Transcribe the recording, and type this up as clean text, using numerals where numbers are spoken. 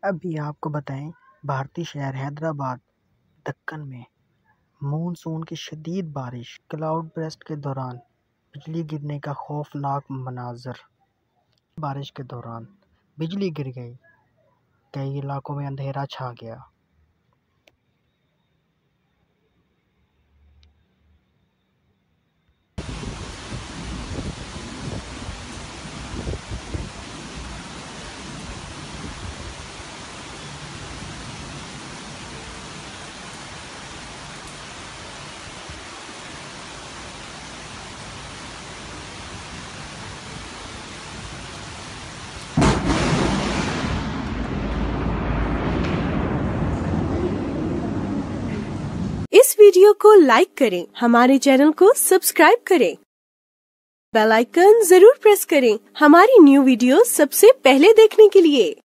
अभी आपको बताएं, भारतीय शहर हैदराबाद दक्कन में मानसून की शदीद बारिश, क्लाउड बर्स्ट के दौरान बिजली गिरने का खौफनाक मनाजर। बारिश के दौरान बिजली गिर गई, कई इलाकों में अंधेरा छा गया। इस वीडियो को लाइक करें, हमारे चैनल को सब्सक्राइब करें, बेल आइकन जरूर प्रेस करें हमारी न्यू वीडियो सबसे पहले देखने के लिए।